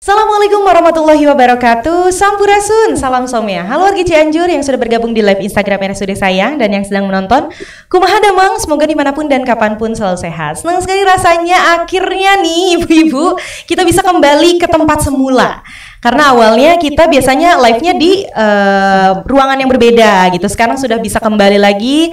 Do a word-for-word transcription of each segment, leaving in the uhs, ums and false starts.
Assalamualaikum warahmatullahi wabarakatuh. Sampurasun, salam somya. Halo warga Cianjur yang sudah bergabung di live Instagram R S U D Sayang dan yang sedang menonton. Kumaha damang, semoga dimanapun dan kapanpun selalu sehat. Senang sekali rasanya akhirnya nih ibu-ibu kita bisa kembali ke tempat semula. Karena awalnya kita biasanya live-nya di uh, ruangan yang berbeda gitu. Sekarang sudah bisa kembali lagi.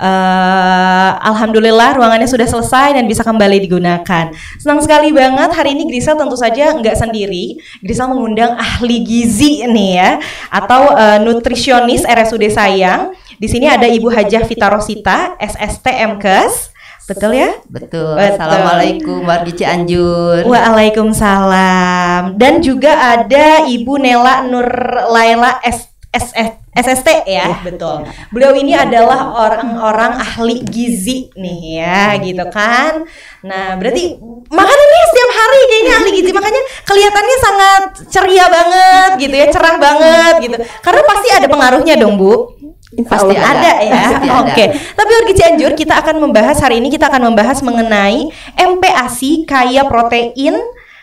Uh, Alhamdulillah ruangannya sudah selesai dan bisa kembali digunakan. Senang sekali banget. Hari ini Grisel tentu saja nggak sendiri. Grisel mengundang ahli gizi nih ya, atau uh, nutrisionis R S U D Sayang. Di sini ada Ibu Hajah Vita Rosita, S S T M Kes. Betul ya? Betul. Betul. Assalamualaikum warga Cianjur. Waalaikumsalam. Dan juga ada Ibu Nela Nur Laila S S S S T ya, betul. Beliau ini adalah orang-orang ahli gizi nih ya, gitu kan. Nah, berarti makanannya setiap hari kayaknya ahli gizi, makanya kelihatannya sangat ceria banget gitu ya, cerah banget gitu. Karena pasti ada pengaruhnya dong, Bu. Pasti ada, ada ya. Oke. Okay. Tapi warga Cianjur, kita akan membahas hari ini kita akan membahas mengenai M P A S I kaya protein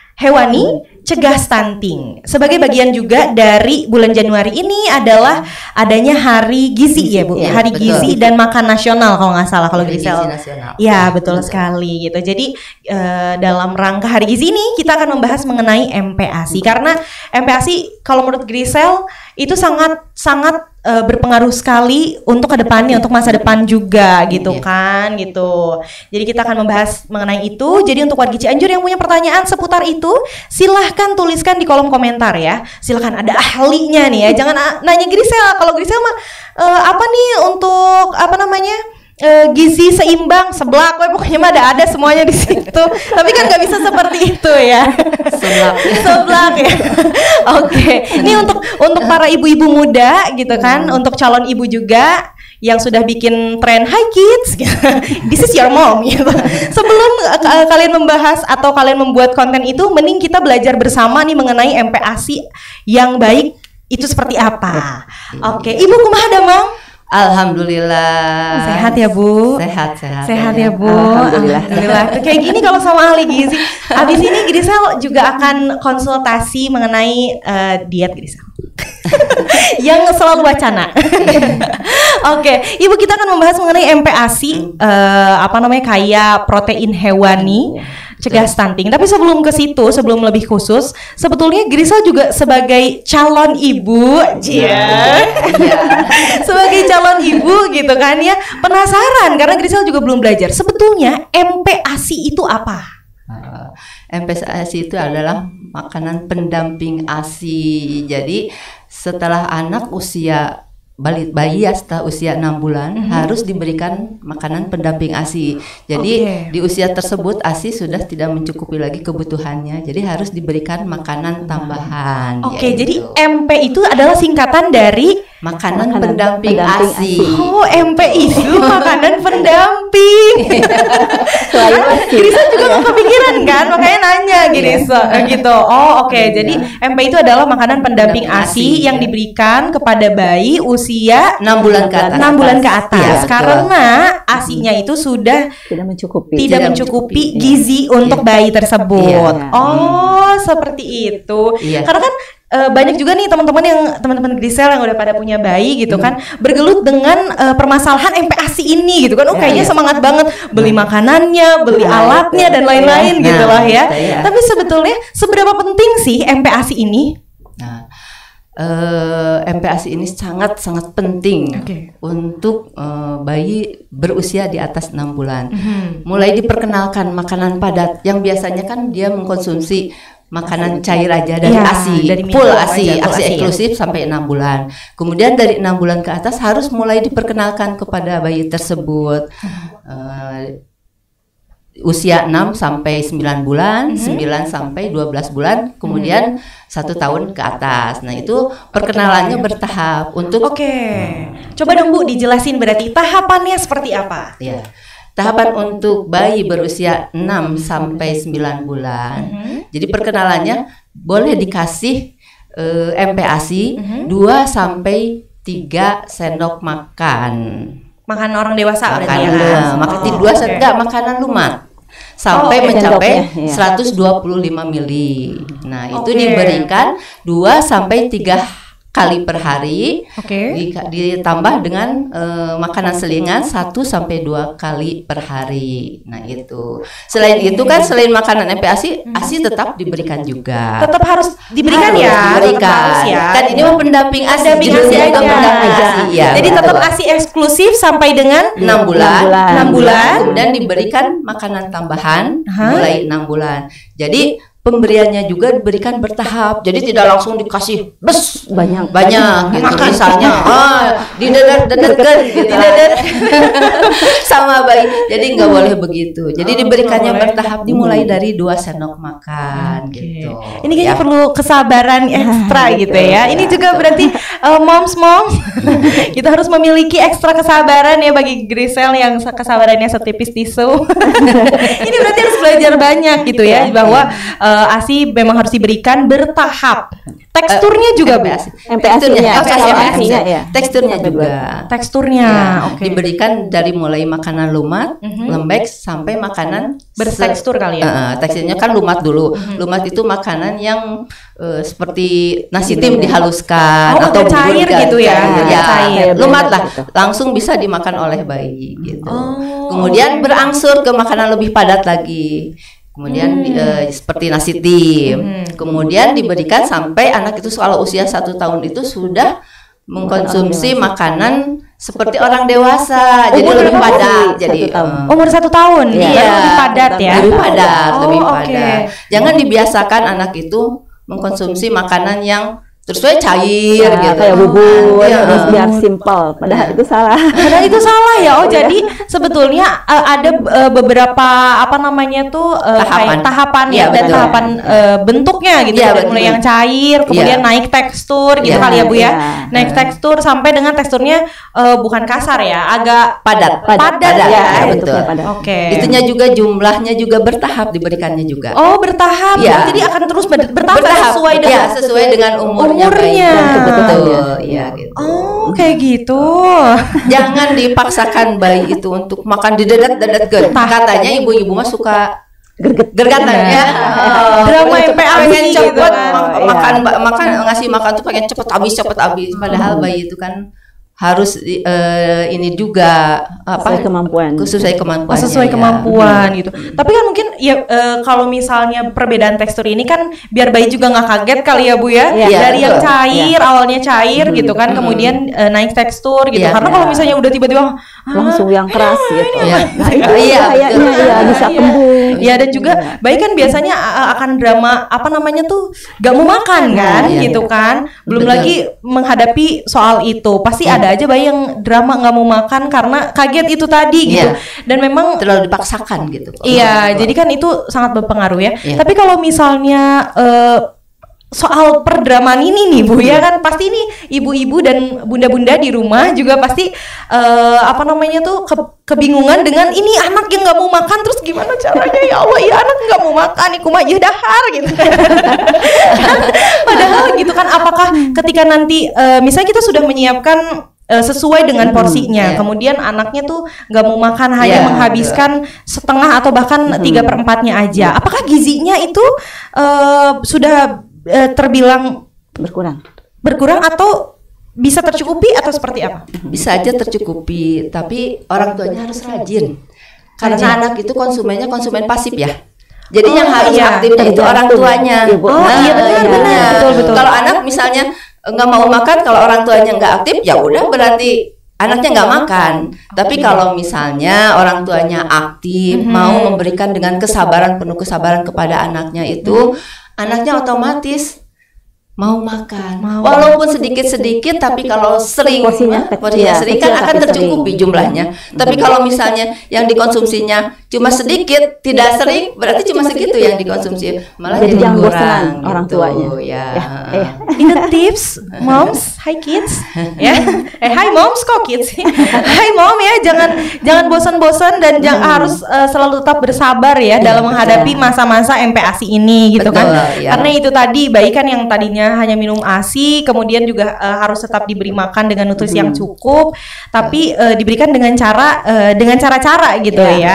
hewani cegah stunting. Sebagai bagian juga dari bulan Januari ini adalah adanya Hari Gizi ya, Bu. Ya, Hari betul. Gizi dan Makan Nasional kalau nggak salah kalau Grisel. Ya, betul, betul sekali gitu. Jadi uh, dalam rangka Hari Gizi ini kita akan membahas mengenai M P A S I karena M P A S I kalau menurut Grisel itu sangat sangat uh, berpengaruh sekali untuk kedepannya, untuk masa depan juga gitu kan gitu. Jadi kita akan membahas mengenai itu. Jadi untuk warga Cianjur yang punya pertanyaan seputar itu, silahkan tuliskan di kolom komentar ya. Silahkan, ada ahlinya nih ya. Jangan uh, nanya Grisel. Kalau Grisel mah uh, apa nih untuk apa namanya? Uh, gizi seimbang seblak, pokoknya mah ada ada semuanya di situ. Tapi kan nggak bisa seperti itu ya. Seblak, seblak ya. Oke, okay. Ini untuk untuk para ibu-ibu muda gitu kan, hmm. untuk calon ibu juga yang sudah bikin tren Hi Kids, this is your mom gitu. Sebelum uh, kalian membahas atau kalian membuat konten itu, mending kita belajar bersama nih mengenai M P A S I yang baik itu seperti apa. Oke, okay. Ibu kumaha damang? Alhamdulillah. Sehat ya, Bu? Sehat, sehat. Sehat ya, Bu? Alhamdulillah. Alhamdulillah. Kayak gini kalau sama ahli gizi. Abis ini Grisel juga akan konsultasi mengenai uh, diet Grisel. Yang selalu wacana. Oke, okay. Ibu, kita akan membahas mengenai M P A S I uh, apa namanya kaya protein hewani cegah stunting. Tapi sebelum ke situ, sebelum lebih khusus, sebetulnya Grisel juga sebagai calon ibu, ya, sebagai calon ibu gitu kan ya, penasaran karena Grisel juga belum belajar. Sebetulnya M P A S I itu apa? Uh, M P A S I itu adalah makanan pendamping A S I. Jadi setelah anak usia Bayi, bayi ya setelah usia enam bulan mm-hmm. harus diberikan makanan pendamping A S I. Jadi okay. di usia tersebut A S I sudah tidak mencukupi lagi kebutuhannya. Jadi harus diberikan makanan tambahan. Oke, okay, jadi M P itu adalah singkatan dari makanan, makanan pendamping, pendamping A S I. Oh, M P itu makanan pendamping. Grisel juga nggak kepikiran kan, makanya nanya gini so, gitu. Oh, oke. Okay. Jadi M P itu adalah makanan pendamping A S I yang diberikan kepada bayi usia enam bulan ke atas. enam bulan ke atas. Ya, karena A S I-nya itu sudah tidak mencukupi. Tidak, tidak mencukupi gizi ya. Untuk ya. Bayi tersebut. Ya. Oh, hmm. seperti itu. Ya. Karena kan Uh, banyak juga nih teman-teman yang teman-teman Grisel yang udah pada punya bayi gitu kan hmm. bergelut dengan uh, permasalahan M P A S I ini gitu kan. Oh, kayaknya ya, semangat ya. banget beli makanannya, beli nah, alatnya dan lain-lain nah, gitu lah ya. ya. Tapi sebetulnya seberapa penting sih M P A S I ini? Nah, uh, M P A S I ini sangat-sangat penting okay. untuk uh, bayi berusia di atas enam bulan. Mm-hmm. Mulai diperkenalkan makanan padat yang biasanya kan dia mengkonsumsi makanan cair aja dari ya, A S I, dari full A S I, A S I eksklusif ya. Sampai enam bulan. Kemudian dari enam bulan ke atas harus mulai diperkenalkan kepada bayi tersebut. Uh, usia enam sampai sembilan bulan, mm-hmm. sembilan sampai dua belas bulan, kemudian mm-hmm. satu tahun ke atas. Nah, itu perkenalannya bertahap untuk Oke. Okay. Hmm. Coba dong Bu dijelasin berarti tahapannya seperti apa? Ya. Tahapan untuk bayi berusia enam sampai sembilan bulan. Mm-hmm. Jadi perkenalannya boleh dikasih uh, M P A S I mm-hmm. dua sampai tiga sendok makan. Makan orang dewasa berarti ya. Makan dua, oh, enggak makanan lumat. sampai oh, mencapai ya. seratus dua puluh lima mili. Nah, itu okay. diberikan dua sampai tiga kali per hari, okay. ditambah dengan uh, makanan selingan satu sampai dua kali per hari. Nah itu. Selain okay. itu kan selain makanan M P A S I, ASI tetap diberikan juga. Tetap harus diberikan harus ya. Diberikan. Harus ya. Kan ini mau pendamping ASI, pendamping aja. Pendamping ASI. Ya, jadi betul. Tetap ASI eksklusif sampai dengan enam bulan. enam bulan. Kemudian diberikan makanan tambahan huh? mulai enam bulan. Jadi pemberiannya juga diberikan bertahap, jadi tidak langsung dikasih bes banyak banyak gitu. Misalnya ah didedet-dedetkan gitu sama bayi, jadi nggak boleh begitu. Jadi diberikannya bertahap, dimulai dari dua sendok makan okay. gitu. Ini kayaknya ya. perlu kesabaran ekstra gitu ya. Ini juga berarti uh, moms moms kita harus memiliki ekstra kesabaran ya bagi Grisel yang kesabarannya setipis tisu. Ini berarti harus belajar banyak gitu ya bahwa uh, Uh, ASI memang harus diberikan bertahap. Teksturnya uh, juga Bu. M P A S I-nya, ya. Teksturnya juga. Teksturnya, ya, oke. Okay. Diberikan dari mulai makanan lumat, mm-hmm. lembek sampai makanan bertekstur kali ya. Uh, teksturnya kan lumat dulu. Mm-hmm. Lumat itu makanan yang uh, seperti nasi tim dihaluskan oh, atau cair gitu ya. Ya, ya cair. Lumat lah, langsung bisa dimakan oleh bayi gitu. Oh, Kemudian okay. berangsur ke makanan lebih padat lagi. Kemudian hmm. uh, seperti nasi tim, hmm. kemudian diberikan sampai anak itu kalau usia satu tahun itu sudah mengkonsumsi makanan seperti orang dewasa, jadi lebih padat. Jadi uh, umur satu tahun, iya, lebih padat ya, lebih padat, oh, lebih okay. padat. Jangan dibiasakan anak itu mengkonsumsi makanan yang terus saya cair nah, gitu kayak bubur ya. Terus biar simpel padahal itu salah padahal itu salah ya. Oh jadi sebetulnya uh, ada uh, beberapa apa namanya tuh uh, tahapan tahapan ya, ya dan betul. tahapan uh, bentuknya gitu ya, dari mulai yang cair kemudian ya. naik tekstur gitu ya. kali ya Bu ya, ya. naik ya. tekstur sampai dengan teksturnya uh, bukan kasar ya, agak padat padat, padat, padat ya, ya betul. Oke okay. Itunya juga jumlahnya juga bertahap diberikannya juga. Oh bertahap ya. Jadi akan terus ber bertahap, bertahap sesuai dengan ya, sesuai dengan umur umurnya. Betul, ya gitu. Oh, kayak gitu. Jangan dipaksakan bayi itu untuk makan didedet-dedet kan. Katanya ibu-ibu mah suka gergatan ya. Oh, drama M P A S I pengen cepet gitu kan. makan makan ngasih makan tuh pengen cepet habis cepet habis. Padahal bayi itu kan harus uh, ini juga apa sesuai kemampuan sesuai kemampuan sesuai kemampuan ya. Gitu. Tapi kan mungkin ya uh, kalau misalnya perbedaan tekstur ini kan biar bayi juga nggak kaget kali ya Bu ya, ya dari ya, yang cair ya. awalnya cair hmm. gitu kan, hmm. kemudian uh, naik tekstur gitu ya, karena ya. kalau misalnya udah tiba-tiba ah, langsung yang keras ah, gitu ya. Nah itu iya kayaknya ya bisa kembung ya. Dan juga bayi kan biasanya akan drama apa namanya tuh gak mau makan kan ya, gitu ya. kan belum Betul. lagi menghadapi soal itu pasti ya. ada aja bayi yang drama nggak mau makan karena kaget itu tadi gitu yeah. dan memang terlalu dipaksakan gitu. Iya, jadi kan itu sangat berpengaruh ya. Yeah. Tapi kalau misalnya uh, soal perdramaan ini nih Bu ya kan pasti nih ibu-ibu dan bunda-bunda di rumah juga pasti uh, apa namanya tuh ke kebingungan dengan ini anak yang nggak mau makan terus gimana caranya ya Allah ya anak nggak mau makan iku mah ya dahar gitu. Padahal gitu kan apakah ketika nanti uh, misalnya kita sudah menyiapkan sesuai dengan porsinya, hmm, yeah. kemudian anaknya tuh nggak mau makan hanya yeah, menghabiskan yeah. setengah atau bahkan tiga per empatnya aja. Apakah gizinya itu uh, sudah uh, terbilang berkurang, berkurang atau bisa tercukupi atau seperti apa? Bisa aja tercukupi, tapi orang tuanya harus rajin. Karena rajin. Anak itu konsumennya konsumen pasif ya. Jadi oh, yang harus iya. aktifnya itu orang tuanya. Oh nah, iya benar benar. Iya. Betul betul. Kalau anak misalnya nggak mau makan, kalau orang tuanya nggak aktif, ya udah berarti anaknya nggak makan. Tapi kalau misalnya orang tuanya aktif, mm-hmm. mau memberikan dengan kesabaran, penuh kesabaran kepada anaknya itu, mm-hmm. anaknya otomatis mau makan, mau. Walaupun sedikit-sedikit, tapi kalau sering, porsinya ya, sering kan akan tercukupi jumlahnya. Tapi kalau misalnya yang dikonsumsinya cuma sedikit, tidak sering, berarti cuma segitu yang dikonsumsi, malah jadi kurang orang tuanya. Ya. ya. Ini tips, moms, hi kids, ya, eh hi moms kok kids, hi mom ya, jangan jangan bosan-bosan dan hmm. jangan harus uh, selalu tetap bersabar ya, ya dalam menghadapi masa-masa M P A S I ini gitu. Betul, kan, ya. Karena itu tadi bayi kan yang tadinya hanya minum ASI, kemudian juga uh, harus tetap diberi makan dengan nutrisi hmm. yang cukup, tapi uh, diberikan dengan cara uh, dengan cara-cara gitu ya, ya gitu.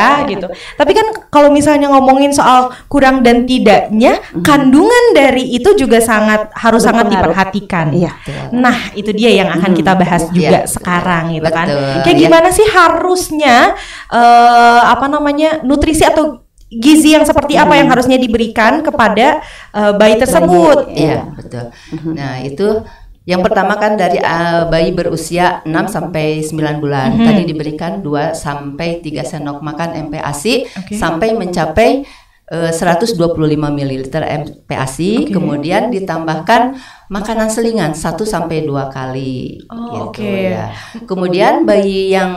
gitu. Tapi kan kalau misalnya ngomongin soal kurang dan tidaknya, mm-hmm. kandungan dari itu juga sangat harus Berpengaruh. sangat diperhatikan. Iya. Nah, itu dia yang akan kita bahas mm-hmm. juga ya, sekarang gitu kan. Betul. Kayak gimana sih harusnya uh, apa namanya nutrisi atau gizi yang seperti apa yang harusnya diberikan kepada uh, bayi tersebut? Iya, betul. Nah, itu yang pertama kan dari uh, bayi berusia enam sampai sembilan bulan. Mm-hmm. Tadi diberikan dua sampai tiga sendok makan M P A S I okay. sampai mencapai uh, seratus dua puluh lima mililiter M P A S I. Okay. Kemudian ditambahkan makanan selingan satu sampai dua kali oh, gitu okay. ya. Kemudian bayi yang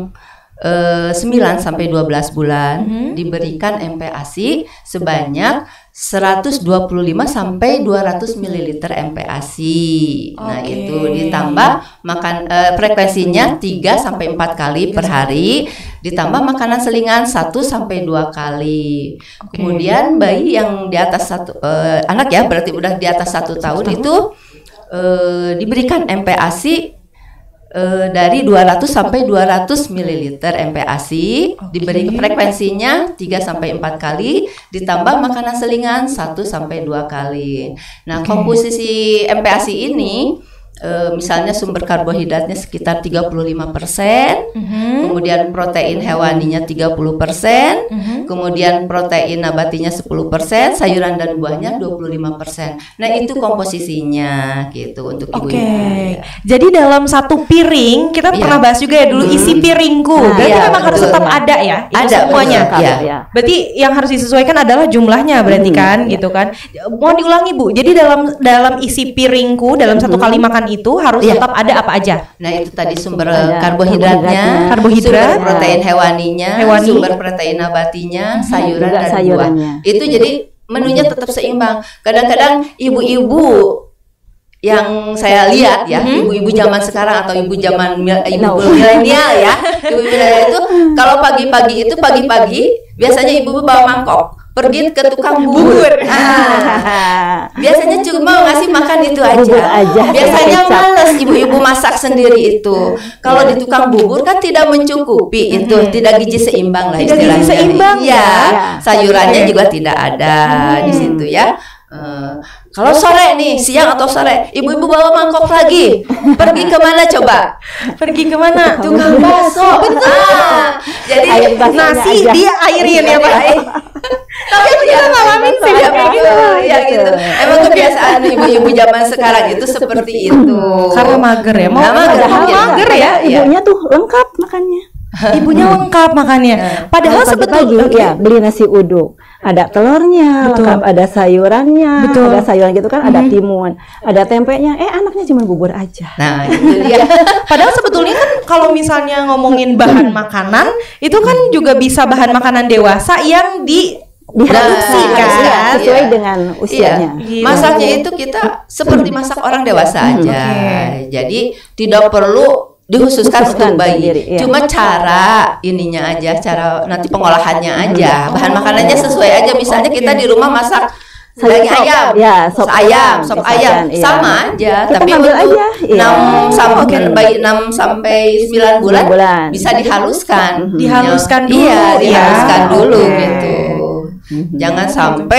uh, sembilan sampai dua belas bulan mm-hmm. diberikan M P A S I sebanyak seratus dua puluh lima sampai dua ratus mililiter M P A S I. Nah, okay. itu ditambah makan uh, frekuensinya tiga sampai empat kali per hari, ditambah makanan selingan satu sampai dua kali. Okay. Kemudian bayi yang di atas satu uh, anak ya, berarti udah di atas satu tahun itu uh, diberikan M P A S I Uh, dari dua ratus sampai dua ratus mililiter M P A S I, okay. diberi frekuensinya tiga sampai empat kali, ditambah makanan selingan satu sampai dua kali. Nah, okay. komposisi M P A S I ini uh, misalnya sumber karbohidratnya sekitar tiga puluh lima persen, mm-hmm. kemudian protein hewaninya tiga puluh persen, mm-hmm. kemudian protein nabatinya sepuluh persen, sayuran dan buahnya dua puluh lima persen. Nah, itu komposisinya gitu untuk ibu-ibu. Oke. Okay. Jadi dalam satu piring kita yeah. pernah bahas juga ya dulu hmm. isi piringku. Nah, berarti ya, memang betul. harus tetap ada ya, itu ada semuanya. Ya. Ya. Berarti yang harus disesuaikan adalah jumlahnya berarti hmm. kan, gitu kan. Mohon diulangi Bu. Jadi dalam dalam isi piringku dalam satu kali makan itu harus yeah. tetap ada apa aja? Nah, itu tadi sumber karbohidratnya, karbohidrat, sumber protein hewaninya, hewani. sumber protein nabatinya, sayuran juga dan sayurannya. buah. Itu jadi menunya tetap seimbang. Kadang-kadang ibu-ibu yang saya lihat ya, mm-hmm. ibu-ibu zaman sekarang atau ibu zaman ibu-ibu milenial ya, ibu-ibu milenial itu kalau pagi-pagi itu pagi-pagi biasanya ibu-ibu bawa mangkok pergi ke tukang bubur. Ah, biasanya cuma ngasih makan itu aja. aja. Biasanya males ibu-ibu masak sendiri itu. Kalau di tukang bubur kan tidak mencukupi itu, mm-hmm. tidak gizi seimbang lah istilahnya. Tidak gizi seimbang ya. ya. Sayurannya juga tidak ada hmm. di situ ya. Uh, kalau sore nih, siang atau sore, ibu-ibu bawa mangkok lagi. Pergi kemana coba? Pergi kemana? Tukang bakso. Betul. Ah, jadi nasi aja. Dia airin ya Pak. Tapi kita ngalamin sih ya kayak gitu. Ya gitu. Emang kebiasaan ibu-ibu zaman sekarang itu seperti itu. Karena mager ya. Mau nah, mager, mager, mager ya. Ibunya tuh lengkap makannya. Ibunya lengkap makannya. Padahal sebetulnya ya beli nasi uduk, ada telurnya, betul. lengkap ada sayurannya, betul. ada sayuran gitu kan, hmm. ada timun, ada tempenya. Eh anaknya cuma bubur aja. Nah itu dia. Padahal sebetulnya kan kalau misalnya ngomongin bahan makanan itu kan juga bisa bahan makanan dewasa yang di diproduksi nah, kan ya, sesuai iya. dengan usianya. Iya. Masaknya itu kita seperti masak orang dewasa aja. Okay. Jadi tidak perlu dikhususkan untuk bayi, sendiri, iya. cuma cara ininya aja, cara nanti pengolahannya aja, bahan makanannya sesuai aja. Misalnya kita di rumah masak daging ayam, ya, sop ayam, sop ayam, iya. sama aja. Kita tapi untuk aja, iya. enam sampai okay. bayi enam sampai sembilan bulan, bulan bisa dihaluskan, mm-hmm. dihaluskan dulu, iya, dihaluskan ya. dulu okay. gitu. Mm-hmm. Jangan sampai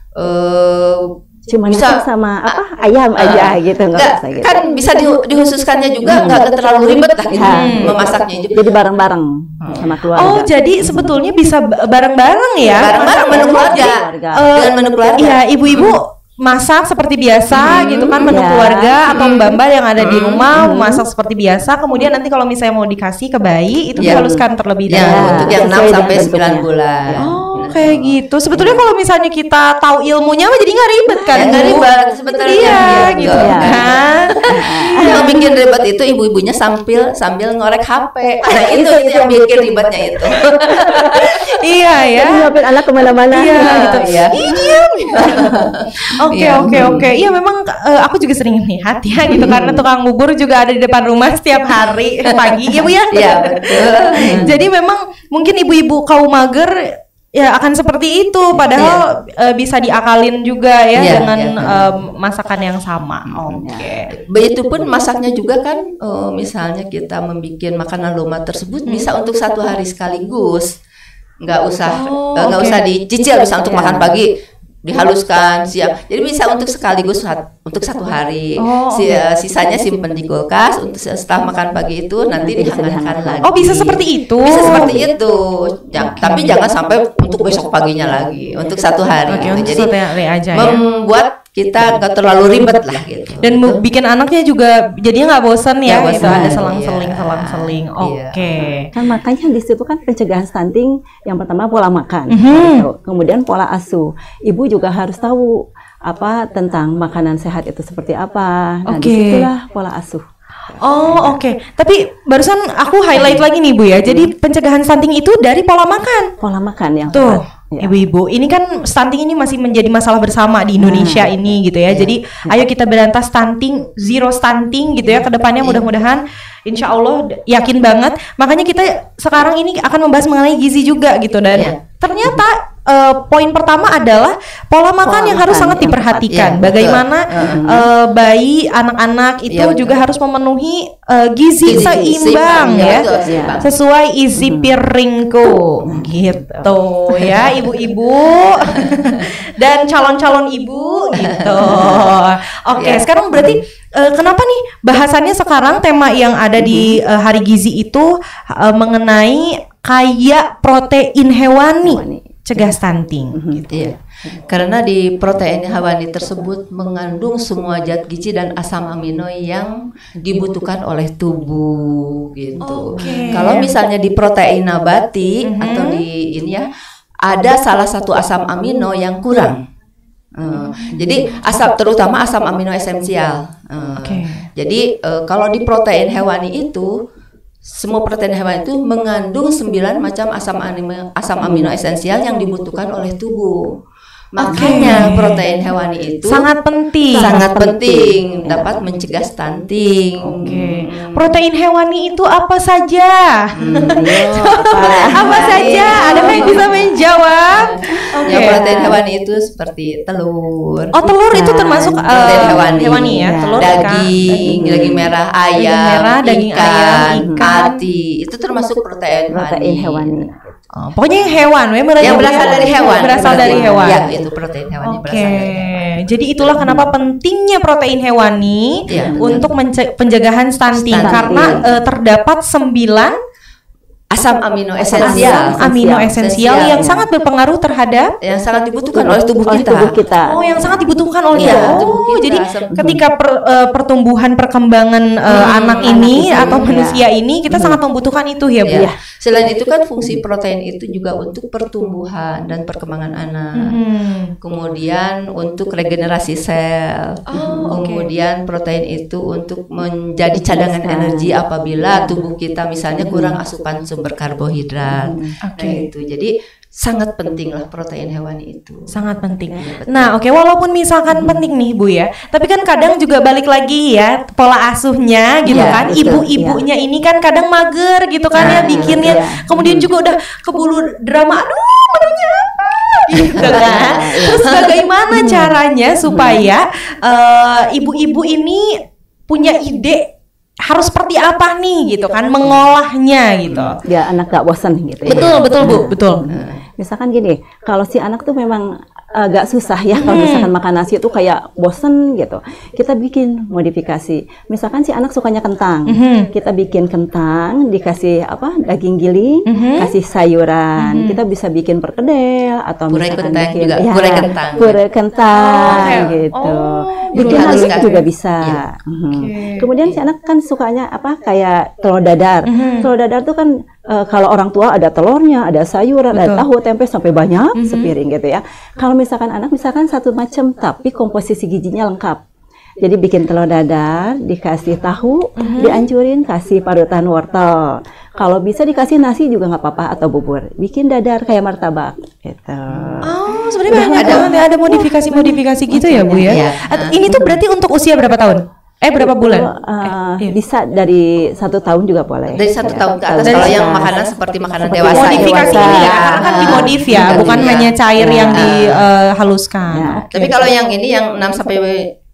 uh, cuma bisa sama apa ayam uh, aja gitu nggak gitu. Kan bisa di, dihususkannya juga nggak hmm. terlalu ribet lah gitu hmm. memasaknya juga. Jadi bareng-bareng hmm. sama keluarga. Oh jadi sebetulnya bisa bareng-bareng ya? Bareng-bareng menu keluarga. Uh, dengan menu keluarga. Iya ibu-ibu masak seperti biasa hmm, gitu kan menu ya. keluarga atau mbak-mbak yang ada hmm, di rumah hmm. masak seperti biasa. Kemudian nanti kalau misalnya mau dikasih ke bayi itu ya. dihaluskan terlebih dahulu. Ya, untuk yang enam sampai sembilan bulan. Oh kayak gitu. Sebetulnya kalau misalnya kita tahu ilmunya mah jadi nggak ribet kan? Nggak ya, ribet sebetulnya. Iya gitu ya. kan. Yang bikin ribet itu ibu-ibunya sambil sambil ngorek H P. Nah itu itu yang bikin ribetnya itu. Iya ya. Nyuapin anak kemana-mana. Iya gitu. Iya. Oke oke oke. Iya memang uh, aku juga sering lihat ya gitu karena tukang bubur juga ada di depan rumah setiap hari pagi ya Bu ya. Iya betul. Jadi memang mungkin ibu-ibu kaum mager ya akan seperti itu padahal yeah. uh, bisa diakalin juga ya yeah, dengan yeah. Um, masakan yang sama. Oke. Okay. Begitupun masaknya juga kan uh, misalnya kita membuat makanan loma tersebut hmm. bisa untuk satu hari sekaligus. nggak usah Oh, nggak oke. usah dicicil, bisa untuk makan pagi dihaluskan siang, jadi bisa untuk sekaligus sat- untuk satu hari. Oh, Si- sisanya simpen di kulkas untuk setelah makan pagi itu nanti dihangatkan lagi. Oh, bisa seperti itu. Bisa seperti itu. Ja- tapi jangan sampai untuk besok paginya lagi, untuk satu hari. Oke, gitu. untuk Jadi satu hari aja ya. membuat kita nggak terlalu ribet lah gitu. Dan mau bikin anaknya juga jadinya nggak bosan ya, Nggak gitu bosan, ada selang-seling, iya. selang-seling. Iya. Oke. Kan makanya di situ kan pencegahan stunting yang pertama pola makan, Mhm. gitu. Kemudian pola asuh. Ibu juga harus tahu apa tentang makanan sehat itu seperti apa. Nah, Oke. disitulah pola asuh. Oh, oke. Tapi barusan aku highlight lagi nih Bu ya. Jadi pencegahan stunting itu dari pola makan. Pola makan yang Tuh, tepat. Ya. ibu-ibu, ini kan stunting ini masih menjadi masalah bersama di Indonesia ini gitu ya. Jadi ayo kita berantas stunting, zero stunting gitu ya. Kedepannya mudah-mudahan, insya Allah d- yakin banget. Makanya kita sekarang ini akan membahas mengenai gizi juga gitu. Dan Iya. ternyata eh, poin pertama adalah pola makan Pola yang harus makan sangat yang diperhatikan. tepat. Iya, Bagaimana betul. eh, bayi, anak-anak itu Iya, betul. juga harus memenuhi eh, gizi, Gizi seimbang seimbang, ya. betul, seimbang. Sesuai isi piringku gitu ya ibu-ibu dan calon-calon ibu gitu. Oke, Ya. sekarang berarti eh, kenapa nih bahasannya sekarang tema yang ada di eh, Hari Gizi itu eh, mengenai kaya protein hewani, Hewani. cegah stunting. Iya. Karena di protein hewani tersebut mengandung semua zat gizi dan asam amino yang dibutuhkan oleh tubuh gitu. Oke. Kalau misalnya di protein nabati atau di ini ya ada salah satu asam amino yang kurang. Eh, jadi asam terutama asam amino esensial. Eh, Oke. Jadi eh, kalau di protein hewani itu semua protein hewani itu mengandung sembilan macam asam amino asam amino esensial yang dibutuhkan oleh tubuh. Makanya protein hewani itu Sangat penting. sangat penting dapat mencegah stunting. Oke. Protein hewani itu apa saja? Ayo, Apa saja? Ada yang bisa menjawab? Oke. Ya protein hewani itu seperti telur, Oh, telur itu termasuk protein eh, hewani, hewani ya, Ya. telur, daging, daging merah, ayam, Daging merah, daging ikan, ayam, ikan. ati, itu termasuk protein protein hewani. Oh, pokoknya yang hewan, we, berarti Yang berasal dari hewan. Berasal dari hewan. Ya, itu protein hewani Oke, berasal dari hewan. jadi itulah kenapa pentingnya protein hewani Iya, betul. untuk mence- pencegahan stunting, Stunting. karena eh, terdapat sembilan Asam amino asam esensial amino esensial yang Esensial. sangat berpengaruh terhadap yang sangat dibutuhkan oleh tubuh Oleh kita. tubuh kita. Oh, yang sangat dibutuhkan oleh Iya, tubuh. tubuh kita. Jadi Asam- ketika per- eh, pertumbuhan perkembangan eh, Hmm, anak anak ini itu, atau ya. manusia ini kita sangat membutuhkan itu ya, Bu. Ya. Selain itu kan fungsi protein itu juga untuk pertumbuhan dan perkembangan anak. Hmm. Kemudian untuk regenerasi sel. Oh, oke. Kemudian protein itu untuk menjadi cadangan energi apabila tubuh kita misalnya kurang asupan sumber karbohidrat. Oke. Nah, itu. Jadi sangat penting lah protein hewani itu. Sangat penting. Iya, betul. Nah, oke, walaupun misalkan penting nih, Bu ya. Tapi kan kadang juga balik lagi ya pola asuhnya gitu Iya, kan. betul, Ibu-ibunya ini kan kadang mager gitu kan ya Nah, bikinnya. iya. Kemudian juga udah keburu drama. Aduh, menunya apa? Gitu kan. Terus bagaimana caranya supaya eh, ibu-ibu ini punya ide harus seperti apa nih gitu kan mengolahnya gitu. Biar anak gak bosan gitu ya. Betul, betul, Bu. Betul. Misalkan gini, kalau si anak tuh memang agak susah ya kalau misalkan makan nasi itu kayak bosen gitu. Kita bikin modifikasi. Misalkan si anak sukanya kentang, Mhm. kita bikin kentang, dikasih apa daging giling, Mhm. kasih sayuran. Kita bisa bikin perkedel atau Puree misalkan kentang bikin juga, ya, puree kentang. puree kentang Oh, kayak- gitu. oh, bikin halus halus kan? juga bisa. Iya. Mhm. Oke. Kemudian si anak kan sukanya apa kayak telur dadar. Mhm. Telur dadar tuh kan eh, kalau orang tua ada telurnya, ada sayuran, Betul. ada tahu, tempe sampai banyak Mhm. sepiring gitu ya. Kalau misalkan anak misalkan satu macam tapi komposisi gizinya lengkap. Jadi bikin telur dadar, dikasih tahu, dihancurin, kasih parutan wortel. Kalau bisa dikasih nasi juga nggak apa-apa atau bubur. Bikin dadar kayak martabak gitu. Oh, sebenarnya banyak banget ya, ada modifikasi-modifikasi gitu ya, Bu ya. Iya. At- Ini tuh berarti untuk usia berapa tahun? Eh, berapa bulan? Eh, Eh, iya. bisa dari satu tahun juga boleh. Dari satu tahun ke atas Dari kalau satu yang tahun. makanan seperti makanan Seperti dewasa. Modifikasi dewasa. ini ya, karena kan dimodif ya, Iya. bukan Iya. hanya cair Iya. yang dihaluskan. Ya. Oke. Tapi kalau yang ini yang enam sampai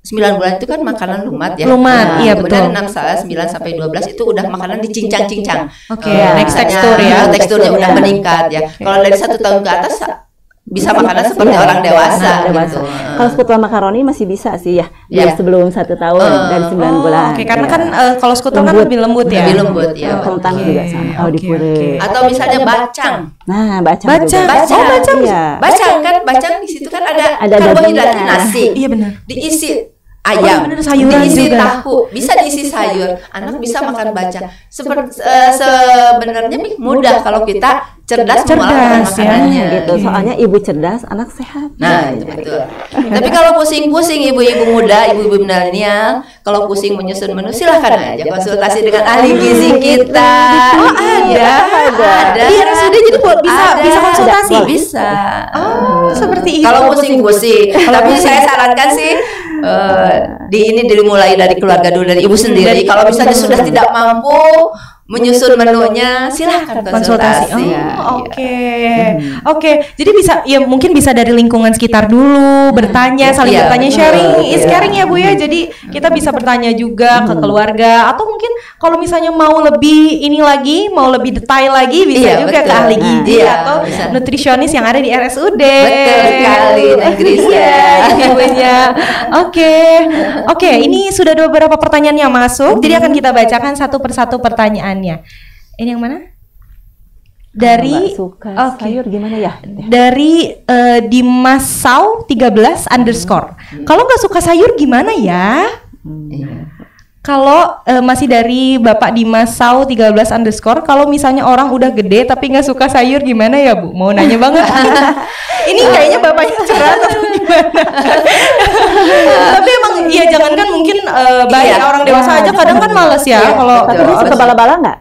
sembilan bulan itu kan makanan lumat ya. Lumat, nah, iya kemudian betul. enam sembilan sampai dua belas itu udah makanan dicincang-cincang. Oke, Uh, next misalnya, tekstur ya. uh, teksturnya udah Teksturnya. meningkat ya. Kalau dari satu tahun ke atas bisa makanan seperti Iya, orang dewasa, orang dewasa. gitu. Kalau skutel makaroni masih bisa sih ya, Iya. dari sebelum satu tahun Uh, dari sembilan Oh, bulan. Oke, karena ya. kan uh, kalau skutel kan Lembut. lebih lembut ya. Lebih lembut ya. Oh, kentang Oke. juga sama. Kalau Oke, dipure. oke. Atau misalnya bacang. Nah, bacang. Bacang. juga. Bacang. Oh, bacang. Iya. Bacang kan, bacang di situ kan ada, Ada karbohidrat dagingnya. nasi. Iya benar. Diisi Oh, ayam, bener, sayuran diisi juga. tahu, bisa diisi sayur. Anak bisa makan bacang. Seperti eh, sebenarnya mudah kalau kita cerdas, mengolah Cerdas, ya. makanannya. Gitu. Soalnya ibu cerdas, anak sehat. Nah, itu betul. Tapi kalau pusing-pusing ibu-ibu muda, ibu-ibu milenial, kalau pusing menyusun menu silahkan aja konsultasi dengan ahli gizi kita. Oh, ada. Ada. Ada. Di R S U D jadi bu- bisa Ada. bisa konsultasi. Bisa. Oh, seperti itu. Kalau pusing-pusing, tapi saya sarankan sih eh, di ini dimulai dari keluarga dulu, dari ibu sendiri. Kalau misalnya sudah tidak mampu menyusun menunya, silahkan konsultasi. konsultasi. Ya, Oh, oke. iya. Oke. Jadi bisa ya mungkin bisa dari lingkungan sekitar dulu, bertanya, saling Iya, bertanya, betul. sharing is Iya. caring ya Bu ya. Jadi kita bisa bertanya juga ke keluarga atau mungkin kalau misalnya mau lebih ini lagi, mau lebih detail lagi bisa Iya, juga ke betul. ahli gizi Iya, atau bisa. nutrisionis yang ada di R S U D. Betul sekali, Neng Grisa. Iya, ibunya. Oke. Oke, ini sudah ada beberapa pertanyaan yang masuk. Jadi akan kita bacakan satu persatu pertanyaannya. Ini yang mana? Dari Nggak suka oke. sayur gimana ya? Dari eh, Dimasau tiga belas underscore. Kalau nggak suka sayur gimana ya? Iya. Kalau eh, masih dari Bapak Dimasau tiga belas underscore, kalau misalnya orang udah gede tapi nggak suka sayur gimana ya Bu? Mau nanya banget. Ini kayaknya bapaknya curhat atau gimana? Tapi emang ya jangankan mungkin eh, bayi Iya. orang dewasa aja kadang kan males ya. Iya, Kalau Tapi dia suka bala-bala nggak?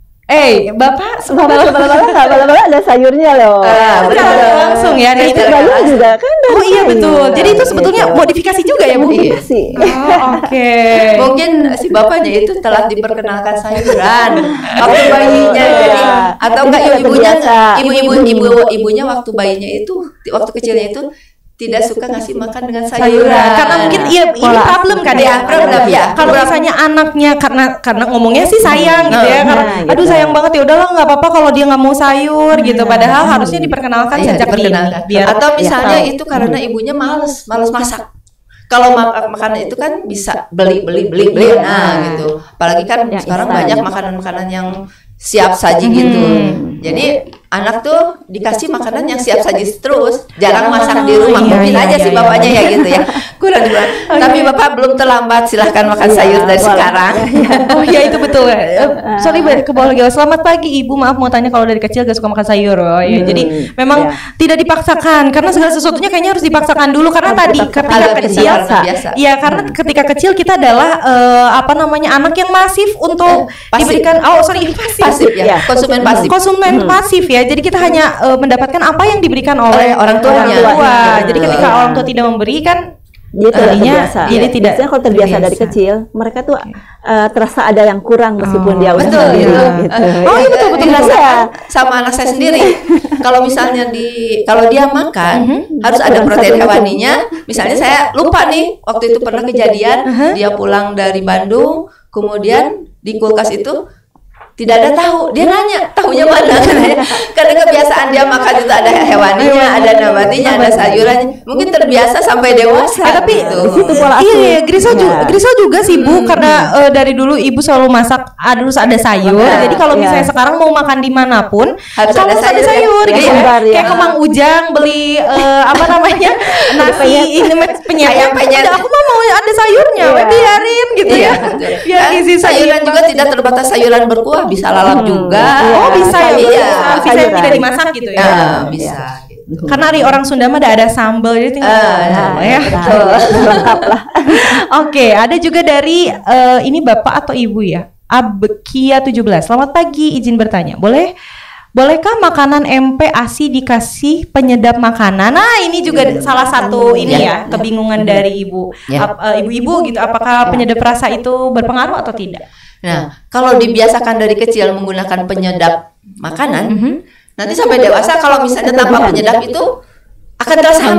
eh Bapak suka Bala-bala bala-bala nggak? Bala-bala ada sayurnya loh. Ah, betul. betul. Langsung ya, nah itu. Bayi juga kan. ada Oh iya sayur. betul. Jadi itu sebetulnya Gitu. modifikasi juga ya Bu? Modifikasi. Oh, oke. Mungkin si bapaknya itu telah diperkenalkan sayuran waktu bayinya, jadi atau enggak Jadi ibunya terbiasa. ibu-ibu ibu ibunya waktu bayinya itu waktu kecilnya itu tidak suka ngasih makan dengan sayuran. Sayuran. Karena mungkin iya ini Pola problem kan Iya, ya. problem ya. Kalau Problem. misalnya anaknya karena karena ngomongnya sih sayang gitu ya. Nah, Karena gitu. aduh sayang banget ya udahlah nggak apa-apa kalau dia nggak mau sayur gitu. Padahal harusnya diperkenalkan Iya, sejak dini diperkenalkan. biar Atau misalnya tahu. itu karena ibunya males, males masak. Kalau mak makanan itu kan bisa beli beli beli beli, nah gitu. Apalagi kan Yang sekarang instan. banyak makanan-makanan yang siap saji gitu. Jadi anak tuh dikasih makanan yang siap saji terus, jarang masak di rumah. Iya, Mungkin iya, aja iya, si iya. bapaknya ya gitu ya. Kurang juga. Tapi bapak belum terlambat, silahkan makan sayur dari boleh. sekarang. Oh iya itu betul. Eh, Sorry balik ke bawah lagi. Selamat pagi Ibu, maaf mau tanya kalau dari kecil gak suka makan sayur. Oh iya. Hmm, Jadi memang iya. tidak dipaksakan karena segala sesuatunya kayaknya harus dipaksakan dulu karena Harus tadi dipaksakan. ketika Agak kecil biasa, biasa. Iya, karena ketika kecil kita adalah eh, apa namanya anak yang masif untuk Eh, pasif. diberikan oh sorry pasif. Pasif ya, Iya. konsumen pasif. Konsumen pasif ya. Jadi kita hanya eh, mendapatkan apa yang diberikan oleh Oleh orang tuanya. tua. Betul. Jadi ketika orang tua tidak memberikan Dia tidak Jadinya, terbiasa. jadi tidak Biasanya kalau terbiasa dari terbiasa. kecil, mereka tuh eh, terasa ada yang kurang meskipun dia udah Betul, mandiri betul. gitu. Oh, iya, betul, betul. Dirasakan sama anak saya sendiri. Kalau misalnya di kalau dia makan harus ada protein hewaninya. Misalnya saya lupa nih waktu itu pernah kejadian dia pulang dari Bandung, kemudian di kulkas itu tidak ada tahu. Dia nanya, tahunya mana? Karena kebiasaan dia makan itu ada hewaninya, ada nabatinya, ada sayurannya. Mungkin terbiasa sampai dewasa. Eh, tapi gitu. Di situ pola iya, asuh. iya, Grisel Iya. juga, Grisel juga sih Bu, karena eh, dari dulu ibu selalu masak harus ada sayur. Iya. Jadi kalau Iya. misalnya sekarang mau makan dimanapun Harus kalau ada harus ada sayur, sayur ya. gitu ya. Segar, ya. Kayak ke Mang Ujang beli eh, apa namanya nasi ini penyet. Ayam penyet. Udah, aku mah mau ada sayurnya, Iya. weh, biarin gitu Iya, ya. betul. Biar Kan gizi sayuran seimbang. juga tidak terbatas sayuran berkuah, bisa lalap juga. Oh bisa ya, Bu? Iya. Bisa yang Sayuran. tidak dimasak gitu ya. Ah, bisa. Gitu. Karena di orang Sunda mah ada, ada sambal jadi tinggal Ah, sambal ya. betul. Lengkap lah. Oke, ada juga dari eh, ini Bapak atau Ibu ya? Abekia tujuh belas. Selamat pagi, izin bertanya. Boleh Bolehkah makanan M P A S I dikasih penyedap makanan? Nah, ini juga salah satu ini ya, kebingungan dari Ibu. Ya. Ap- eh, Ibu-ibu gitu, apakah penyedap rasa itu berpengaruh atau tidak? Nah, kalau dibiasakan dari kecil menggunakan penyedap makanan, nanti sampai dewasa kalau misalnya tanpa penyedap itu akan terasa hambar.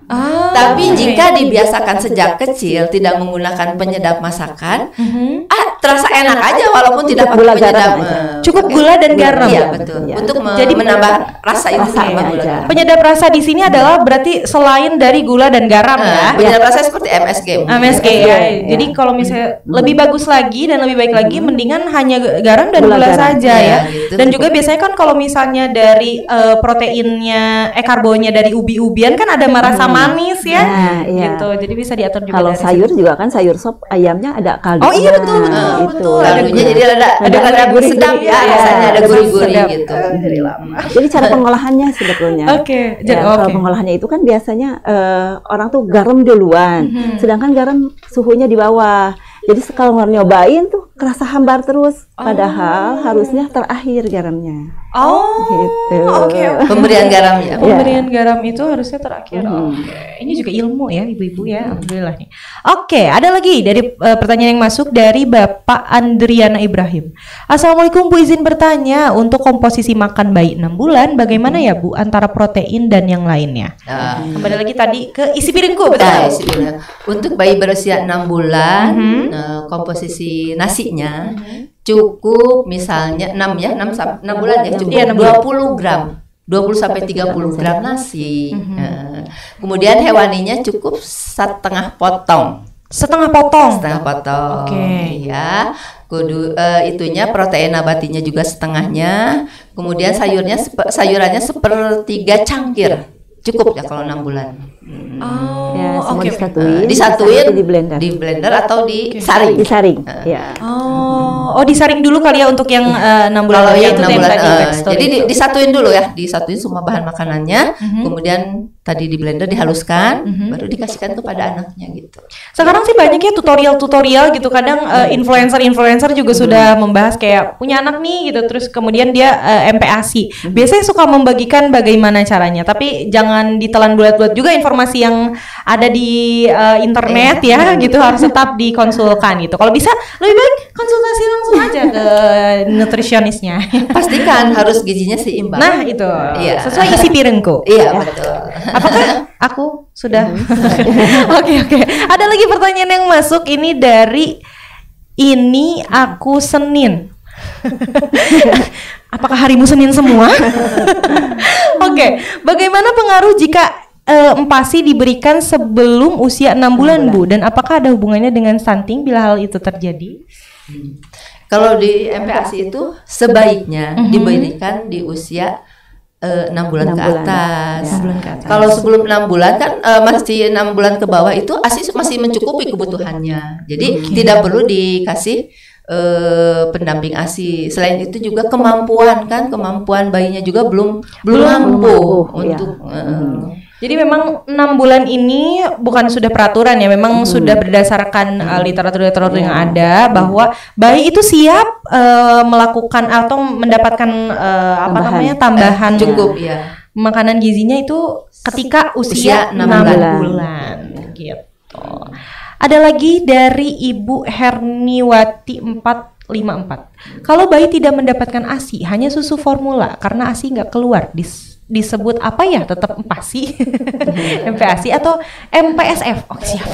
Ah, Tapi okay. jika dibiasakan sejak kecil tidak menggunakan penyedap masakan, mm-hmm. ah terasa enak aja walaupun tidak pakai penyedap. Cukup gula dan garam. Iya betul. Ya. Untuk jadi menambah rasa itu sama gula. Penyedap rasa di sini adalah berarti selain dari gula dan garam uh, ya. Penyedap rasa seperti M S G. M S G ya. ya. Jadi kalau misalnya hmm. lebih bagus lagi dan lebih baik lagi, hmm. mendingan hanya garam dan gula, gula saja ya. ya. Gitu. Dan juga biasanya kan kalau misalnya dari uh, proteinnya, eh karbonnya dari ubi-ubian kan ada rasa hmm. manis ya. Nah, iya. Gitu. Jadi bisa diatur juga. Kalau sayur situ. Juga kan sayur sop ayamnya ada kaldu. Oh iya betul betul. Uh, betul. Kaldunya jadi ada ada ada gurih sedap ya, rasanya ada gurih-gurih gitu. Dari lama. Jadi cara pengolahannya sebetulnya. Oke. Okay. Ya, kalau okay. pengolahannya itu kan biasanya uh, orang tuh garam duluan, mm-hmm. sedangkan garam suhunya di bawah. Jadi kalau nyobain tuh kerasa hambar terus, padahal oh. harusnya terakhir garamnya. Oh, gitu. Oke. Okay, okay. Pemberian garam ya. Pemberian yeah. garam itu harusnya terakhir. Hmm. Oke. Okay. Ini juga ilmu ya ibu-ibu ya. Alhamdulillah nih. Oke, okay, ada lagi dari uh, pertanyaan yang masuk dari Bapak Andriana Ibrahim. Assalamualaikum Bu, izin bertanya, untuk komposisi makan bayi enam bulan bagaimana ya Bu antara protein dan yang lainnya? Nah, kembali lagi tadi ke isi piringku, betul? Nah, isi piring. Untuk bayi berusia enam bulan, mm-hmm. uh, komposisi nasinya mm-hmm. cukup misalnya enam ya, enam bulan ya, cukup ya, dua puluh gram. dua puluh sampai tiga puluh gram nasi. Mm-hmm. Nah, kemudian hewaninya cukup setengah potong. Setengah potong. Setengah potong. Oke. Okay. Ya. Kudu uh, itunya protein nabatinya juga setengahnya. Kemudian sayurnya sayurannya sepertiga cangkir. Cukup ya kalau enam bulan. Hmm. Oh, ya, semua okay. disatuin, uh, disatuin di blender, di blender atau disaring. Disaring. Uh. Ya. Oh, oh disaring dulu kali ya untuk yang uh, enam bulan. Kalau ya, yang enam bulan, uh, jadi di, disatuin dulu ya, disatuin semua bahan makanannya, mm-hmm. kemudian tadi di blender dihaluskan, mm-hmm. baru dikasihkan kepada anaknya gitu. Sekarang sih banyak ya tutorial-tutorial gitu, kadang uh, influencer-influencer juga mm-hmm. sudah membahas kayak punya anak nih gitu, terus kemudian dia uh, M P A S I. Mm-hmm. Biasanya suka membagikan bagaimana caranya, tapi jangan ditelan bulat-bulat juga informasi yang ada di uh, internet eh, ya gitu, harus tetap dikonsulkan gitu. Kalau bisa lebih baik konsultasi langsung aja ke nutrisionisnya. Pastikan harus gizinya seimbang. Nah itu iya. sesuai isi piringku. Iya betul. Apakah aku sudah? Oke oke. Ada lagi pertanyaan yang masuk ini dari ini aku Senin. Apakah harimu Senin semua? Oke, okay. Bagaimana pengaruh jika uh, empasi diberikan sebelum usia enam bulan, Bu? Dan apakah ada hubungannya dengan stunting bila hal itu terjadi? Hmm. Kalau di M P A S I itu sebaiknya mm-hmm. diberikan di usia uh, enam bulan, ke atas. Ya. bulan ke atas. Kalau sebelum enam bulan kan uh, masih enam bulan ke bawah itu A S I masih mencukupi kebutuhannya. Jadi okay. tidak perlu dikasih Uh, pendamping A S I. Selain itu juga kemampuan kan, kemampuan bayinya juga belum belum mampu untuk. Ya. Uh, Jadi memang enam bulan ini bukan sudah peraturan ya, memang hmm. sudah berdasarkan uh, literatur-literatur yang ada bahwa bayi itu siap uh, melakukan atau mendapatkan uh, apa namanya tambahan cukup ya makanan gizinya itu ketika usia, usia enam bulan. bulan gitu. Ada lagi dari Ibu Herniwati empat lima empat. Kalau bayi tidak mendapatkan A S I, hanya susu formula karena A S I nggak keluar, dis, disebut apa ya? Tetap empasi, M P A S I atau M P S F? Oh siap.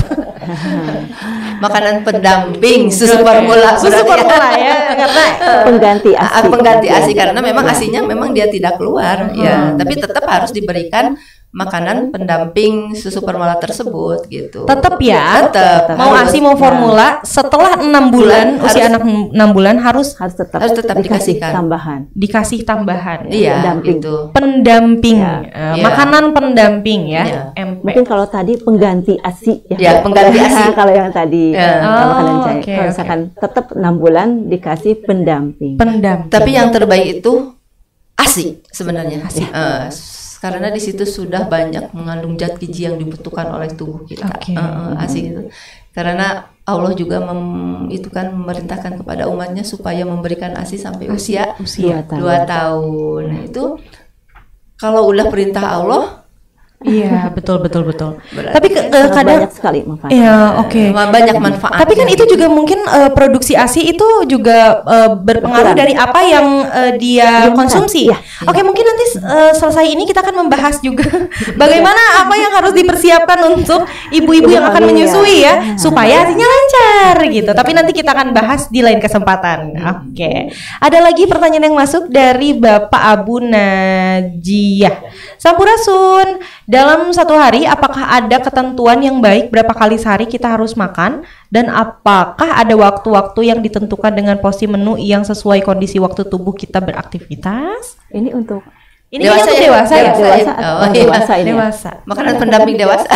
Makanan pendamping susu formula. Susu formula ya, karena pengganti A S I. Pengganti A S I karena memang A S I-nya memang dia tidak keluar, hmm. ya. Tapi tetap harus diberikan makanan pendamping susu formula tersebut gitu. Tetap ya. Tetap. Mau A S I mau formula setelah enam bulan harus, usia anak enam bulan harus harus tetap harus tetap dikasihkan tambahan. Dikasih tambahan. Iya, pendamping. Gitu. Pendamping. Ya. Uh, ya. Makanan pendamping ya. Ya. M P. Mungkin kalau tadi pengganti A S I ya. Ya, pengganti A S I. Kalau yang tadi ya. uh, makanan oh, cair. Okay, kalau misalkan okay. tetap enam bulan dikasih pendamping. Pendamping. Tapi yang terbaik itu A S I sebenarnya. A S I. Uh, karena di situ sudah banyak mengandung zat gizi yang dibutuhkan oleh tubuh kita. Okay. Uh, A S I itu. Karena Allah juga mem, itu kan memerintahkan kepada umatnya supaya memberikan A S I sampai usia usia dua tahun. Nah, itu kalau udah perintah Allah Iya, betul betul betul. Berarti Tapi ke, ke, kadang banyak sekali manfaatnya. Iya, oke. Okay. Banyak manfaat. Tapi kan itu juga mungkin uh, produksi A S I itu juga uh, berpengaruh Berkurang. dari apa yang uh, dia Iya, konsumsi. iya. Oke, okay, mungkin nanti uh, selesai ini kita akan membahas juga bagaimana apa yang harus dipersiapkan untuk ibu-ibu yang akan menyusui ya, supaya A S I-nya lancar gitu. Tapi nanti kita akan bahas di lain kesempatan. Oke. Okay. Ada lagi pertanyaan yang masuk dari Bapak Abu Najiyah. Sampurasun, dalam satu hari apakah ada ketentuan yang baik berapa kali sehari kita harus makan, dan apakah ada waktu-waktu yang ditentukan dengan porsi menu yang sesuai kondisi waktu tubuh kita beraktivitas? Ini untuk Ini dewasa, untuk dewasa ya? Dewasa, dewasa, Oh, oh, iya. dewasa ini. Dewasa. Makanan pendamping dewasa.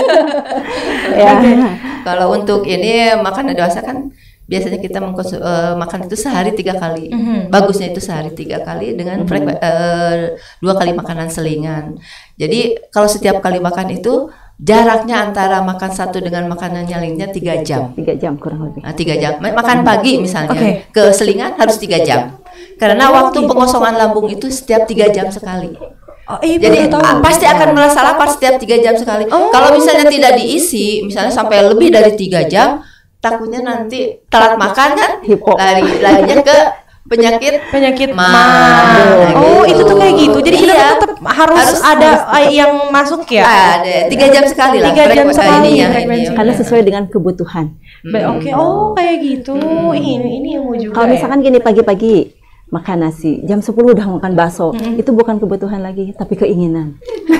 Ya. Kalau untuk ini makanan dewasa kan biasanya kita mengkonsum uh, makan itu sehari tiga kali. Mm-hmm. Bagusnya itu sehari tiga kali dengan mm-hmm. frek- uh, dua kali makanan selingan. Jadi kalau setiap kali makan itu jaraknya antara makan satu dengan makanan yang lainnya tiga jam. Tiga jam kurang lebih. Nah, tiga jam. Makan pagi misalnya okay. ke selingan harus tiga jam. Karena waktu pengosongan lambung itu setiap tiga jam sekali. Oh, eh, Jadi ah, pasti akan merasa lapar setiap tiga jam sekali. Oh, kalau misalnya tidak diisi, misalnya sampai lebih dari tiga jam, takutnya nanti telat makan kan, lari larinya ke penyakit penyakit ma. Oh, gitu. itu tuh kayak gitu. Jadi kita iya. tetap harus, harus ada harus yang masuk ya. Ada tiga jam sekali lah. Tiga jam sekali ini ya. Karena sesuai dengan kebutuhan. Hmm. Oke, okay. Oh kayak gitu. Hmm. Ini ini ilmu juga. Kalau misalkan ya? Gini pagi-pagi makan nasi, jam sepuluh udah makan bakso, hmm. itu bukan kebutuhan lagi, tapi keinginan.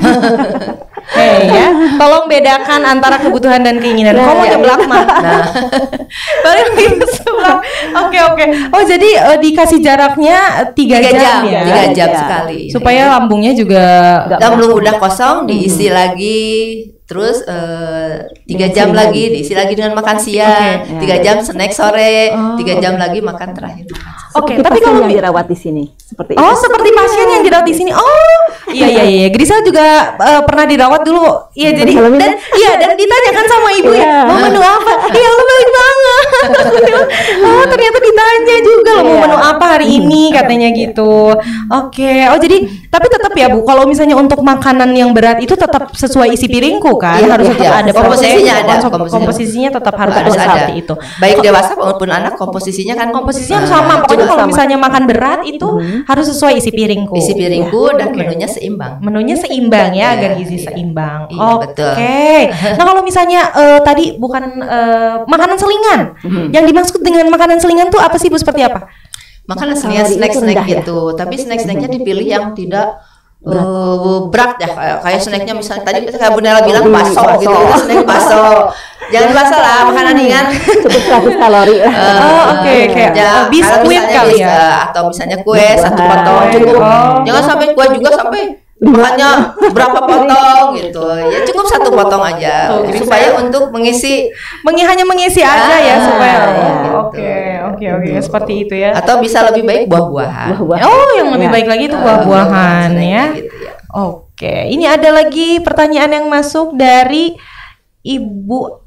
Hei ya, tolong bedakan antara kebutuhan dan keinginan. Nah, kamu ya, nyeblak mah. Nah, balik lagi ke sebelah. Oke oke. Oh jadi uh, dikasih jaraknya tiga jam, jam ya? Tiga jam sekali. Supaya ya. Lambungnya juga. Lambung udah kosong, diisi hmm. lagi. Terus tiga uh, jam lagi diisi lagi dengan makan siang, tiga okay. jam snack sore, tiga oh, jam okay. lagi makan terakhir. Oke, okay, tapi kalau yang dirawat di sini seperti oh, itu. seperti pasien yang dirawat di sini. Oh, iya iya iya. Grisel juga uh, pernah dirawat dulu. Iya, jadi dan iya dan ditanyakan sama ibu ya, mau menu apa? Iya, lu baik banget. Oh, ternyata ditanya juga loh mau menu apa hari ini katanya gitu. Oke. Okay. Oh, jadi tapi tetap ya Bu, kalau misalnya untuk makanan yang berat itu tetap sesuai isi piringku kan, ya, harus ya, tetap ya. ada komposisinya ada komposisinya, komposisinya tetap harus harus ada seperti itu. Baik dewasa maupun anak komposisinya kan komposisinya harus sama. Pokoknya kalau misalnya makan berat itu hmm. harus sesuai isi piringku. Isi piringku ya. Dan okay. menunya seimbang. Menunya seimbang ya, ya agar gizi ya. Seimbang. Iya, Oke. Okay. Nah, kalau misalnya uh, tadi bukan uh, makanan selingan. Hmm. Yang dimaksud dengan makanan selingan tuh apa sih Bu, seperti apa? Makanan selingan snack-snack gitu. Ya? Tapi snack-snacknya dipilih yang tidak berat, uh, berat ya kayak, kayak snacknya misalnya tadi kayak Bu Nela bilang bakso gitu, snack bakso. Jangan bakso lah, makanan ringan cukup seratus kalori. Uh, oh oke okay. Kayak uh, biskuit kali ya, uh, atau misalnya kue satu potong cukup. Oh. Jangan sampai kue juga sampai makannya berapa potong gitu. Ya cukup satu potong aja oh, supaya bisa. Untuk mengisi Mengi, hanya mengisi aja ah, ya supaya oke oke oke seperti itu ya. Atau bisa lebih baik buah-buahan. Buah-buahan. Oh, yang lebih ya. Baik lagi itu buah-buahan uh, ya. Gitu, ya. Oke, ini ada lagi pertanyaan yang masuk dari Ibu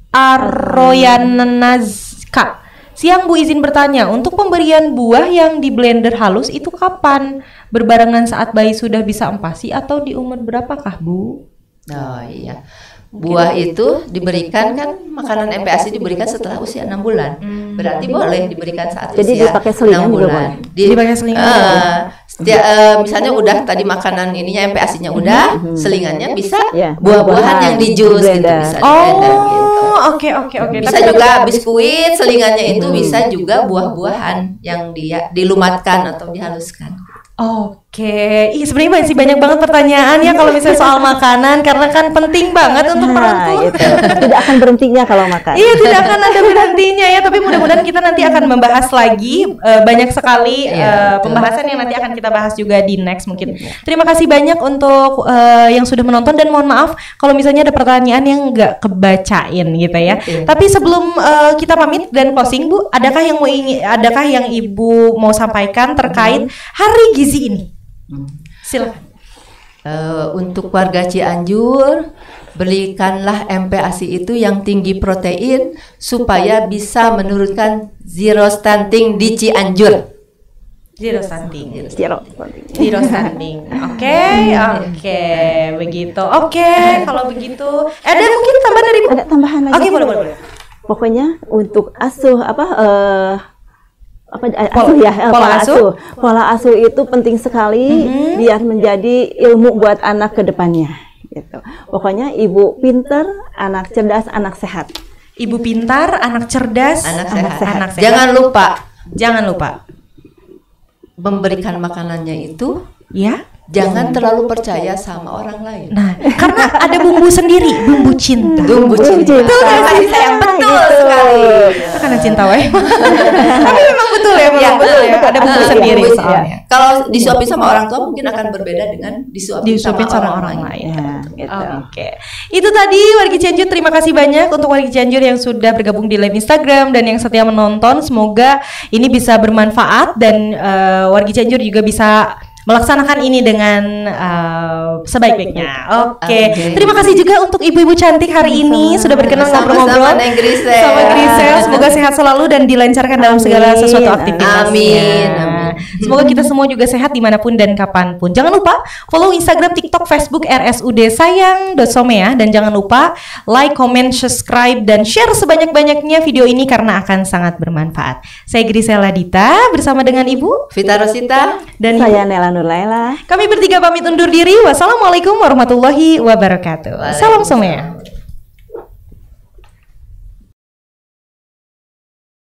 Aroyanazka. Siang Bu, izin bertanya, untuk pemberian buah yang di blender halus itu kapan? Berbarengan saat bayi sudah bisa empasi atau di umur berapakah Bu? Oh iya, buah itu diberikan kan makanan M P A S I diberikan setelah usia enam bulan. Hmm. Berarti boleh diberikan saat jadi usia dipakai selingan enam bulan. Di, dipakai selingan. Uh, setia, uh, misalnya udah tadi makanan ininya M P A S I-nya udah, hmm. selingannya bisa yeah. buah-buahan yang di jus gitu bisa. Oh, oke oke oke. Bisa tapi juga tapi... biskuit, selingannya itu hmm. bisa juga buah-buahan yang dia dilumatkan atau dihaluskan. Oke, ih sebenarnya masih banyak banget pertanyaan ya kalau misalnya soal makanan karena kan penting banget untuk nah, perempuan. Gitu. Tidak akan berhentinya kalau makan. Iya, tidak akan ada berhentinya ya. Tapi mudah-mudahan kita nanti akan membahas lagi uh, banyak sekali uh, ya, pembahasan yang nanti akan kita bahas juga di next mungkin. Terima kasih banyak untuk uh, yang sudah menonton dan mohon maaf kalau misalnya ada pertanyaan yang nggak kebacain gitu ya. Ya. Tapi sebelum uh, kita pamit dan closing Bu, adakah yang mau ingin, adakah yang Ibu mau sampaikan terkait Hari Gizi ini? Silakan. Uh, untuk warga Cianjur, belikanlah M P A S I itu yang tinggi protein supaya bisa menurunkan zero stunting di Cianjur. Zero stunting. Zero. Zero stunting. Oke, oke, begitu. Oke, kalau begitu ada mungkin tambahan dari Bu? Ada tambahan lagi. Oke, boleh, boleh, boleh. Pokoknya untuk asuh apa uh, apa Pola, asuh ya, pola pola asuh. asuh. Pola asuh itu penting sekali Mm-hmm. biar menjadi ilmu buat anak ke depannya gitu. Pokoknya ibu pinter, anak cerdas, anak sehat. Ibu pintar, anak cerdas, Anak anak sehat. sehat. Anak sehat. Jangan lupa Jangan lupa. memberikan makanannya itu, Ya. jangan terlalu percaya sama orang lain. Nah, karena ada bumbu sendiri, bumbu cinta. Bumbu cinta. Betul nggak sih? Sayang, Betul gitu. sekali. Itu karena cinta weh. Tapi memang betul ya, memang betul ya. Ada bumbu Nah, sendiri bumbu- soalnya. Kalau disuapin sama orang tua mungkin akan berbeda dengan disuapin, Disuapin sama, sama orang, orang lain. lain. Ya, gitu. Oke, itu tadi wargi Cianjur. Terima kasih banyak untuk wargi Cianjur yang sudah bergabung di live Instagram dan yang setia menonton. Semoga ini bisa bermanfaat dan uh, wargi Cianjur juga bisa melaksanakan ini dengan uh, sebaik-baiknya. Oke, Oke. terima kasih juga untuk ibu-ibu cantik hari ini sudah berkenan Sama-sama, ngobrol-ngobrol Neng Grisel. sama Grisel. Semoga sehat selalu dan dilancarkan dalam segala Amin. sesuatu aktivitasnya. Amin, amin. Semoga kita semua juga sehat dimanapun dan kapanpun. Jangan lupa follow Instagram, TikTok, Facebook R S U D sayang dot some ya. Dan jangan lupa like, comment, subscribe, dan share sebanyak-banyaknya video ini karena akan sangat bermanfaat. Saya Grisel Ladita bersama dengan Ibu Vita Rosita. dan Saya Nela Nurlaila. kami bertiga pamit undur diri. Wassalamualaikum warahmatullahi wabarakatuh. Salam semua.